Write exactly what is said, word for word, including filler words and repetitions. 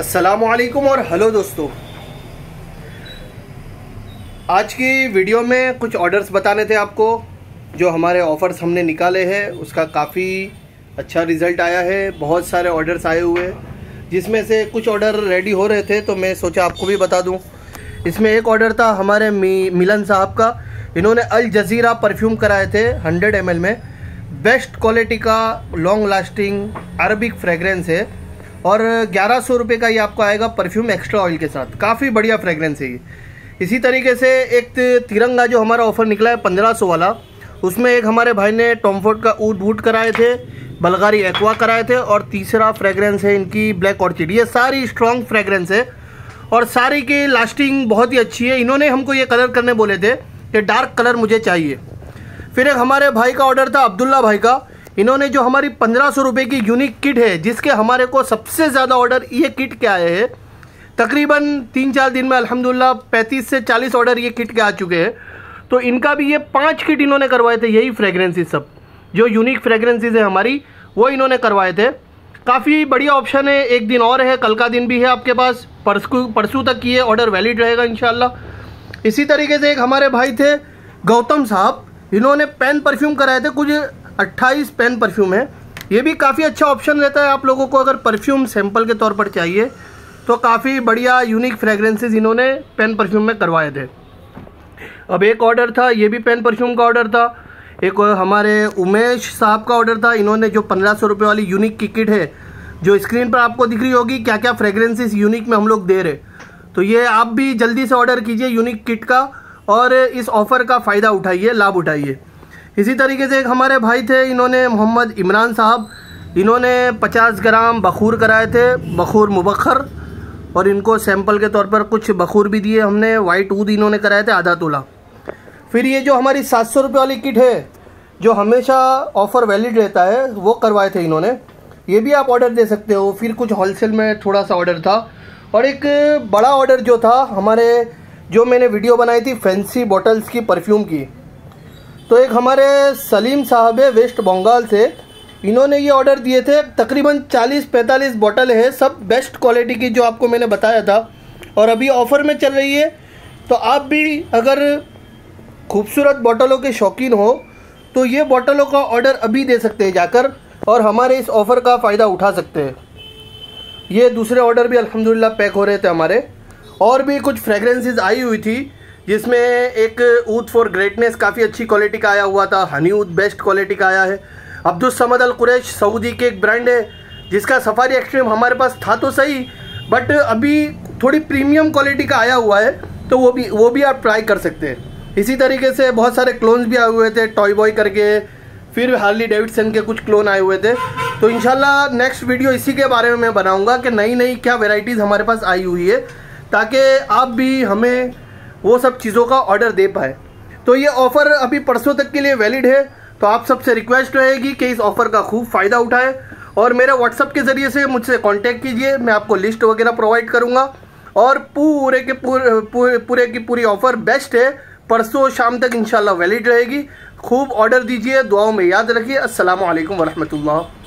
अस्सलामुअलैकुम और हेलो दोस्तों, आज की वीडियो में कुछ ऑर्डर्स बताने थे आपको। जो हमारे ऑफ़र्स हमने निकाले हैं उसका काफ़ी अच्छा रिज़ल्ट आया है। बहुत सारे ऑर्डर्स आए हुए हैं जिसमें से कुछ ऑर्डर रेडी हो रहे थे तो मैं सोचा आपको भी बता दूं। इसमें एक ऑर्डर था हमारे मी, मिलन साहब का। इन्होंने अल जज़ीरा परफ्यूम कराए थे हंड्रेड एम एल में। बेस्ट क्वालिटी का लॉन्ग लास्टिंग अरबिक फ्रेगरेंस है और ग्यारह सौ रुपये का ये आपको आएगा परफ्यूम एक्स्ट्रा ऑयल के साथ। काफ़ी बढ़िया फ्रेगरेंस है ये। इसी तरीके से एक तिरंगा जो हमारा ऑफ़र निकला है पंद्रह सौ वाला, उसमें एक हमारे भाई ने टॉम फोर्ड का ऊट बूट कराए थे, बल्गारी एक्वा कराए थे और तीसरा फ्रेगरेंस है इनकी ब्लैक ऑर्चिड। ये सारी स्ट्रॉन्ग फ्रेगरेंस है और सारी की लास्टिंग बहुत ही अच्छी है। इन्होंने हमको ये कलर करने बोले थे कि डार्क कलर मुझे चाहिए। फिर एक हमारे भाई का ऑर्डर था अब्दुल्ला भाई का। इन्होंने जो हमारी पंद्रह सौ रुपये की यूनिक किट है, जिसके हमारे को सबसे ज़्यादा ऑर्डर ये किट के आए हैं, तकरीबन तीन चार दिन में अल्हम्दुलिल्लाह पैंतीस से चालीस ऑर्डर ये किट के आ चुके हैं। तो इनका भी ये पांच किट इन्होंने करवाए थे। यही फ्रेगरेंसेस सब जो यूनिक फ्रेगरेंसेस है हमारी, वो इन्होंने करवाए थे। काफ़ी बढ़िया ऑप्शन है। एक दिन और है, कल का दिन भी है आपके पास। परसों परसों तक ये ऑर्डर वैलिड रहेगा इंशाल्लाह। इसी तरीके से एक हमारे भाई थे गौतम साहब, इन्होंने पेन परफ्यूम कराए थे। कुछ अट्ठाईस पेन परफ्यूम है। ये भी काफ़ी अच्छा ऑप्शन रहता है आप लोगों को अगर परफ्यूम सैंपल के तौर पर चाहिए तो। काफ़ी बढ़िया यूनिक फ्रेगरेंसेस इन्होंने पेन परफ्यूम में करवाए थे। अब एक ऑर्डर था, ये भी पेन परफ्यूम का ऑर्डर था। एक हमारे उमेश साहब का ऑर्डर था। इन्होंने जो पंद्रह सौ रुपये वाली यूनिक की किट है, जो स्क्रीन पर आपको दिख रही होगी क्या क्या फ्रेगरेंसेस यूनिक में हम लोग दे रहे, तो ये आप भी जल्दी से ऑर्डर कीजिए यूनिक किट का और इस ऑफ़र का फ़ायदा उठाइए, लाभ उठाइए। इसी तरीके से एक हमारे भाई थे, इन्होंने मोहम्मद इमरान साहब, इन्होंने पचास ग्राम बखूर कराए थे, बखूर मुबखर, और इनको सैंपल के तौर पर कुछ बखूर भी दिए हमने। वाइट ऊद इन्होंने कराए थे आधा तोला। फिर ये जो हमारी सात सौ रुपये वाली किट है, जो हमेशा ऑफ़र वैलिड रहता है, वो करवाए थे इन्होंने। ये भी आप ऑर्डर दे सकते हो। फिर कुछ होलसेल में थोड़ा सा ऑर्डर था और एक बड़ा ऑर्डर जो था हमारे, जो मैंने वीडियो बनाई थी फैंसी बॉटल्स की परफ्यूम की, तो एक हमारे सलीम साहब है वेस्ट बंगाल से, इन्होंने ये ऑर्डर दिए थे। तकरीबन चालीस पैंतालीस बॉटल है, सब बेस्ट क्वालिटी की जो आपको मैंने बताया था और अभी ऑफ़र में चल रही है। तो आप भी अगर खूबसूरत बॉटलों के शौकीन हो तो ये बॉटलों का ऑर्डर अभी दे सकते हैं जाकर और हमारे इस ऑफ़र का फ़ायदा उठा सकते हैं। ये दूसरे ऑर्डर भी अल्हम्दुलिल्लाह पैक हो रहे थे हमारे। और भी कुछ फ्रेगरेंसेस आई हुई थी, जिसमें एक ऊद फॉर ग्रेटनेस काफ़ी अच्छी क्वालिटी का आया हुआ था। हनी ऊद बेस्ट क्वालिटी का आया है। Abdul Samad Al Qurashi Saudi के एक ब्रांड है, जिसका सफारी एक्सट्रीम हमारे पास था तो सही, बट अभी थोड़ी प्रीमियम क्वालिटी का आया हुआ है, तो वो भी वो भी आप ट्राई कर सकते हैं। इसी तरीके से बहुत सारे क्लोन्स भी आए हुए थे, टॉय बॉय करके, फिर हार्ली डेविडसन के कुछ क्लोन आए हुए थे। तो इंशाल्लाह नेक्स्ट वीडियो इसी के बारे में मैं बनाऊँगा कि नई नई क्या वेराइटीज़ हमारे पास आई हुई है, ताकि आप भी हमें वो सब चीज़ों का ऑर्डर दे पाए। तो ये ऑफ़र अभी परसों तक के लिए वैलिड है। तो आप सबसे रिक्वेस्ट रहेगी कि इस ऑफ़र का खूब फ़ायदा उठाएं और मेरे व्हाट्सअप के ज़रिए से मुझसे कांटेक्ट कीजिए। मैं आपको लिस्ट वगैरह प्रोवाइड करूंगा और पूरे के पूरे पूरे, पूरे की पूरी ऑफ़र बेस्ट है। परसों शाम तक इंशाल्लाह वैलिड रहेगी। खूब ऑर्डर दीजिए, दुआओं में याद रखिए। अस्सलामु अलैकुम वरहमतुल्लाह।